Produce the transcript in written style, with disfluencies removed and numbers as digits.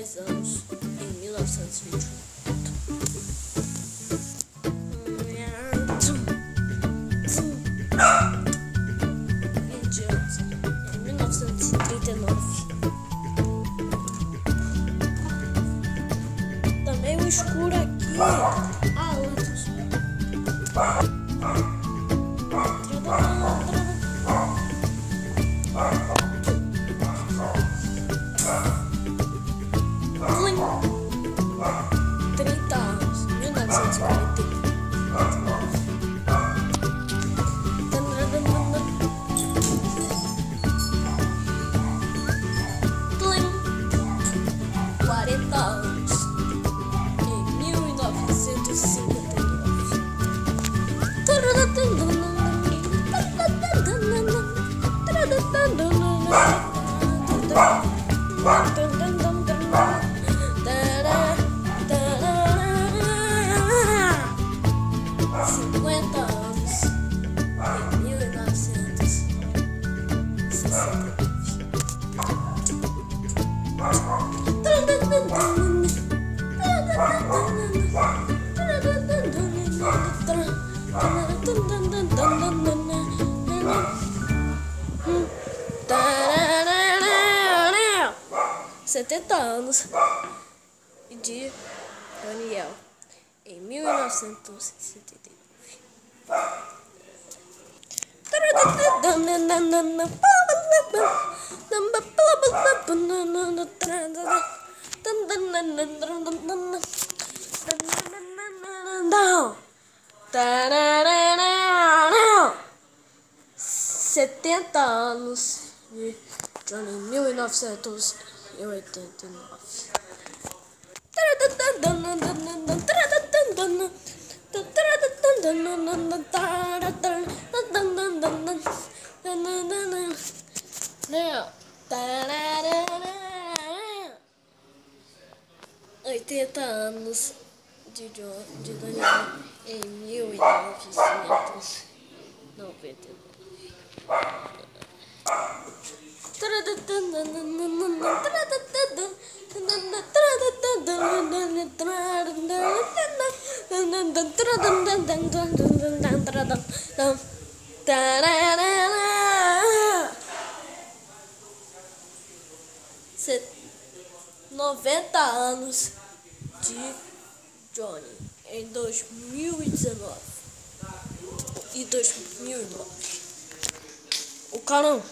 10 anos em 1928. Em 1939. Também o escuro aqui. Altos. Plim. 30 anos, 1940. Plim. 40 anos, em 1959. Setenta anos de Daniel em 1979. Setenta anos de Johnny, 1989. Oitenta anos de Daniel em 1999. Noventa anos de Johnny em 2019 e 2009. O carão.